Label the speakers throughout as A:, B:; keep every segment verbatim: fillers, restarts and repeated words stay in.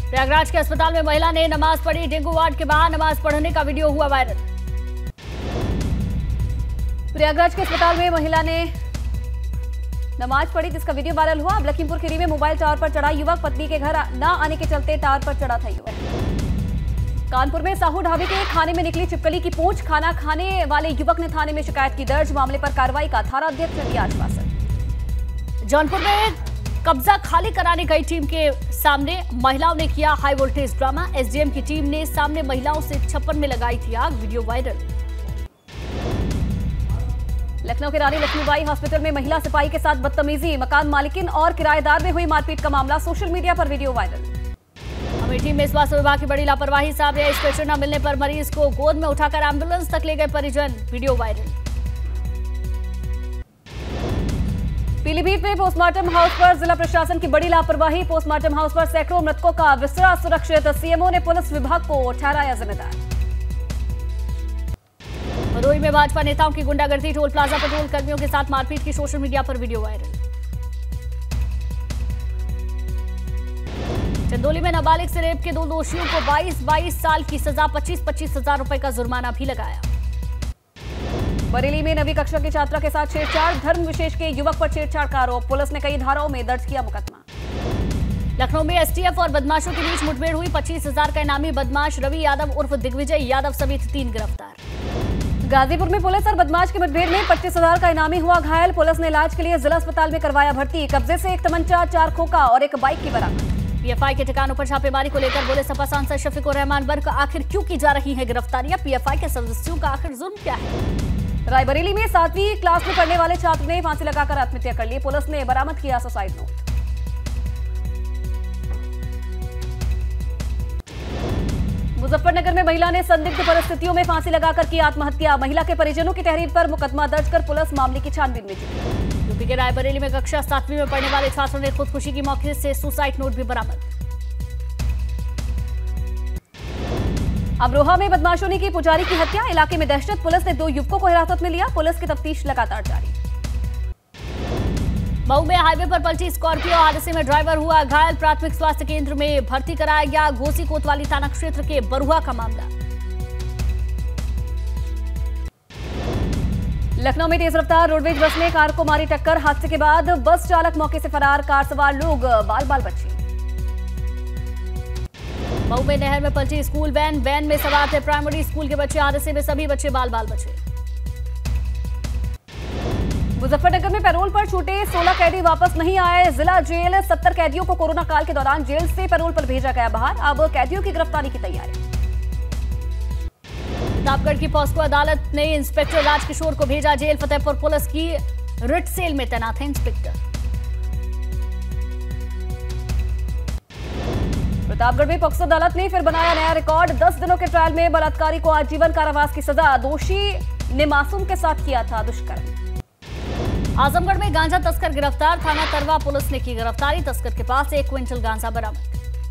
A: प्रयागराज के अस्पताल में महिला ने नमाज पढ़ी। डेंगू वार्ड के बाहर नमाज पढ़ने का वीडियो हुआ वायरल।
B: प्रयागराज के अस्पताल में महिला ने नमाज पढ़ी जिसका वीडियो वायरल हुआ। अब लखीमपुर खीरी में मोबाइल टावर पर चढ़ा युवक, पत्नी के घर न आने के चलते टावर पर चढ़ा था युवक। कानपुर में साहू ढाबे के खाने में निकली छिपकली की पूंछ, खाना खाने वाले युवक ने थाने में शिकायत की दर्ज। मामले पर कार्रवाई का थाना अध्यक्ष ने दिया आश्वासन।
A: जौनपुर में कब्जा खाली कराने गई टीम के सामने महिलाओं ने किया हाई वोल्टेज ड्रामा। एसडीएम की टीम ने सामने महिलाओं से छप्पन में लगाई थी आग, वीडियो वायरल।
B: लखनऊ के रानी लक्ष्मीबाई हॉस्पिटल में महिला सिपाही के साथ बदतमीजी, मकान मालिकिन और किराएदार में हुई मारपीट का मामला सोशल मीडिया पर वीडियो वायरल।
A: अमेठी में स्वास्थ्य विभाग की बड़ी लापरवाही सामने आई। स्ट्रेचर न मिलने पर मरीज को गोद में उठाकर एम्बुलेंस तक ले गए परिजन, वीडियो वायरल। पीलीभीत में पोस्टमार्टम हाउस पर जिला प्रशासन की बड़ी लापरवाही। पोस्टमार्टम हाउस पर सैकड़ों मृतकों का बिस्तरा सुरक्षित, सीएमओ ने पुलिस विभाग को ठहराया जिम्मेदार। भदोही में भाजपा नेताओं की गुंडागर्दी, टोल प्लाजा पर टोल कर्मियों के साथ मारपीट की सोशल मीडिया पर वीडियो वायरल। चंदौली में नाबालिग से रेप के दो दोषियों को बाईस बाईस साल की सजा, पच्चीस पच्चीस हजार रुपए का जुर्माना भी लगाया। बरेली में नवीं कक्षा की छात्रा के साथ छेड़छाड़, धर्म विशेष के युवक पर छेड़छाड़ का आरोप, पुलिस ने कई धाराओं में दर्ज किया मुकदमा। लखनऊ में एसटीएफ और बदमाशों के बीच मुठभेड़ हुई। पच्चीस हजार का इनामी बदमाश रवि यादव उर्फ दिग्विजय यादव समेत तीन गिरफ्तार। गाजीपुर में पुलिस और बदमाश की मुठभेड़ में पच्चीस हजार का इनामी हुआ घायल, पुलिस ने इलाज के लिए जिला अस्पताल में करवाया भर्ती। कब्जे से एक तमंचा, चार खोखा और एक बाइक की बरामद। पीएफआई के ठिकानों पर छापेमारी को लेकर बोले सपा सांसद शफीकुर रहमान बर्क, आखिर क्यों की जा रही है गिरफ्तारियां? पीएफआई के सदस्यों का आखिर जुर्म क्या है? रायबरेली में सातवीं क्लास में पढ़ने वाले छात्र ने फांसी लगाकर आत्महत्या कर ली, पुलिस ने बरामद किया सुसाइड नोट। मुजफ्फरनगर में महिला ने संदिग्ध परिस्थितियों में फांसी लगाकर की आत्महत्या। महिला के परिजनों की तहरीर पर मुकदमा दर्ज कर पुलिस मामले की छानबीन में जुटी। यूपी के रायबरेली में कक्षा सातवीं में पढ़ने वाले छात्रों ने खुदकुशी की मौके से सुसाइड नोट भी बरामद। अमरोहा में बदमाशों ने की पुजारी की हत्या, इलाके में दहशत, पुलिस ने दो युवकों को हिरासत में लिया, पुलिस की तफ्तीश लगातार जारी। मऊ में हाईवे पर पलटी स्कॉर्पियो, हादसे में ड्राइवर हुआ घायल, प्राथमिक स्वास्थ्य केंद्र में भर्ती कराया गया। घोसी कोतवाली थाना क्षेत्र के बरुआ का मामला। लखनऊ में तेज रफ्तार रोडवेज बस ने कार को मारी टक्कर, हादसे के बाद बस चालक मौके से फरार, कार सवार लोग बाल बाल बचे। मऊ में नहर में पलटी स्कूल वैन, वैन में सवार थे प्राइमरी स्कूल के बच्चे, हादसे में सभी बच्चे बाल बाल बचे। मुजफ्फरनगर में पैरोल पर छूटे सोलह कैदी वापस नहीं आए, जिला जेल सत्तर कैदियों को कोरोना काल के दौरान जेल से पैरोल पर भेजा गया बाहर, अब कैदियों की गिरफ्तारी की तैयारी। प्रतापगढ़ की पॉस्को अदालत ने इंस्पेक्टर राजकिशोर को भेजा जेल, फतेहपुर पुलिस की रिट सेल में तैनात है इंस्पेक्टर। प्रतापगढ़ में पॉक्सो अदालत ने फिर बनाया नया रिकॉर्ड, दस दिनों के ट्रायल में बलात्कारी को आजीवन कारावास की सजा, दोषी ने मासूम के साथ किया था दुष्कर्म। आजमगढ़ में गांजा तस्कर गिरफ्तार, थाना तरवा पुलिस ने की गिरफ्तारी, तस्कर के पास एक क्विंटल गांजा बरामद।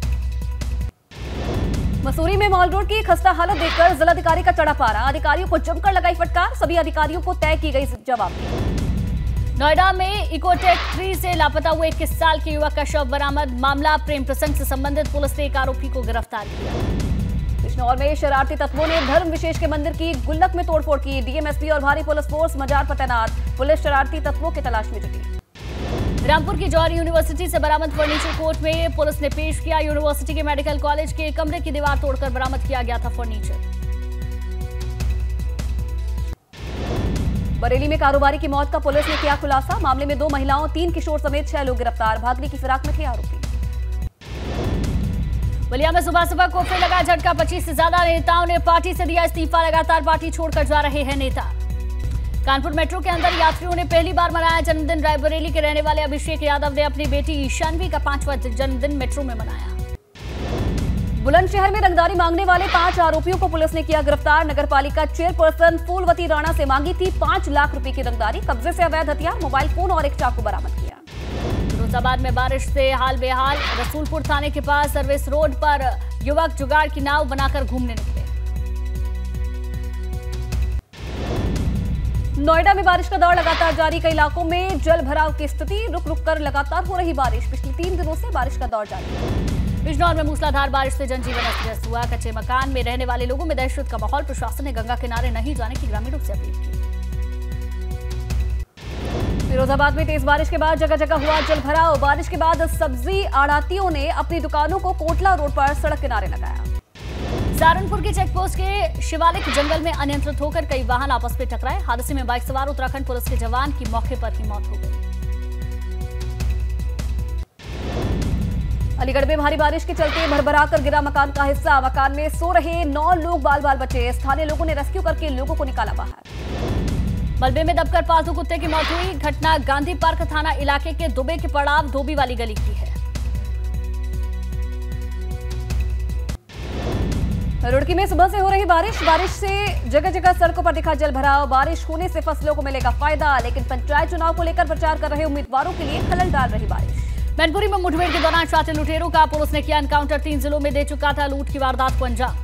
A: मसूरी में मॉल रोड की खस्ता हालत देखकर जिलाधिकारी का चढ़ा पारा, अधिकारियों को जमकर लगाई फटकार, सभी अधिकारियों को तय की गई जवाबदेही। नोएडा में इकोटेक थ्री से लापता हुए इक्कीस साल के युवक का शव बरामद, मामला प्रेम प्रसंग से संबंधित, पुलिस ने एक आरोपी को गिरफ्तार किया। बिजनौर में शरारती तत्वों ने धर्म विशेष के मंदिर की गुल्लक में तोड़फोड़ की, डीएमएसपी और भारी पुलिस फोर्स मजार पर तैनात, पुलिस शरारती तत्वों की तलाश में जुटी। रामपुर की जौहरी यूनिवर्सिटी से बरामद फर्नीचर कोर्ट में पुलिस ने पेश किया, यूनिवर्सिटी के मेडिकल कॉलेज के कमरे की दीवार तोड़कर बरामद किया गया था फर्नीचर। बरेली में कारोबारी की मौत का पुलिस ने किया खुलासा, मामले में दो महिलाओं, तीन किशोर समेत छह लोग गिरफ्तार, भागने की फिराक में थे आरोपी। बलिया में सुबह सुबह को फिर लगा झटका, पच्चीस से ज्यादा नेताओं ने पार्टी से दिया इस्तीफा, लगातार पार्टी छोड़कर जा रहे हैं नेता। कानपुर मेट्रो के अंदर यात्रियों ने पहली बार मनाया जन्मदिन, रायबरेली के रहने वाले अभिषेक यादव ने अपनी बेटी ईशानवी का पांचवा जन्मदिन मेट्रो में मनाया। बुलंदशहर में रंगदारी मांगने वाले पांच आरोपियों को पुलिस ने किया गिरफ्तार, नगरपालिका चेयरपर्सन फूलवती राणा से मांगी थी पांच लाख रुपए की रंगदारी, कब्जे से अवैध हथियार, मोबाइल फोन और एक चाकू बरामद किया। फिरोजाबाद में बारिश से हाल बेहाल, रसूलपुर थाने के पास सर्विस रोड पर युवक जुगाड़ की नाव बनाकर घूमने निकले। नोएडा में बारिश का दौर लगातार जारी, कई इलाकों में जल भराव की स्थिति, रुक रुक कर लगातार हो रही बारिश, पिछले तीन दिनों से बारिश का दौर जारी। बिजनौर में मूसलाधार बारिश से जनजीवन अस्त व्यस्त हुआ। कच्चे मकान में रहने वाले लोगों में दहशत का माहौल। प्रशासन ने गंगा किनारे नहीं जाने की ग्रामीणों से अपील की। फिरोजाबाद में तेज बारिश के बाद जगह जगह हुआ जल भराव। बारिश के बाद सब्जी आड़ातियों ने अपनी दुकानों को कोटला रोड पर सड़क किनारे लगाया। सहारनपुर के चेकपोस्ट के शिवालिक जंगल में अनियंत्रित होकर कई वाहन आपस में टकराए। हादसे में बाइक सवार उत्तराखंड पुलिस के जवान की मौके पर ही मौत हो गई। अलीगढ़ में भारी बारिश के चलते भरभरा कर गिरा मकान का हिस्सा। मकान में सो रहे नौ लोग बाल बाल बचे। स्थानीय लोगों ने रेस्क्यू करके लोगों को निकाला बाहर। मलबे में दबकर पालतू कुत्ते की मौत हुई। घटना गांधी पार्क थाना इलाके के दुबे के पड़ाव धोबी वाली गली की है। रुड़की में सुबह से हो रही बारिश। बारिश से जगह जगह सड़कों पर दिखा जल भराव। बारिश होने से फसलों को मिलेगा फायदा, लेकिन पंचायत चुनाव को लेकर प्रचार कर रहे उम्मीदवारों के लिए खलल डाल रही बारिश। मैनपुरी में मुठभेड़ के दौरान शातिर लुटेरों का पुलिस ने किया एनकाउंटर। तीन जिलों में दे चुका था लूट की वारदात को अंजाम।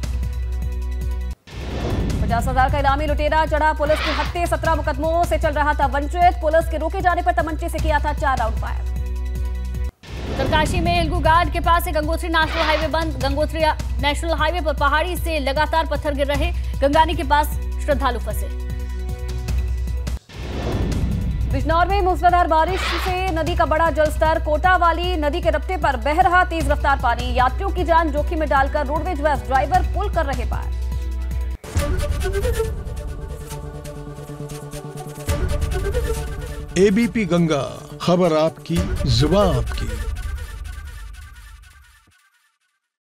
A: पचास हजार का इनामी लुटेरा चढ़ा पुलिस के हत्थे। सत्रह मुकदमों से चल रहा था वंचित। पुलिस के रोके जाने पर तमंचे से किया था चार राउंड फायर। उत्तरकाशी में एल्गू घाट के पास से गंगोत्री नेशनल हाईवे बंद। गंगोत्री नेशनल हाईवे पर पहाड़ी से लगातार पत्थर गिर रहे। गंगानी के पास श्रद्धालु फंसे। बिजनौर में मूसलाधार बारिश से नदी का बड़ा जलस्तर। कोटा वाली नदी के रपटे पर बह रहा तेज रफ्तार पानी। यात्रियों की जान जोखिम में डालकर रोडवेज बस ड्राइवर पुल कर रहे पार।
C: एबीपी गंगा, खबर आपकी, जुबान आपकी।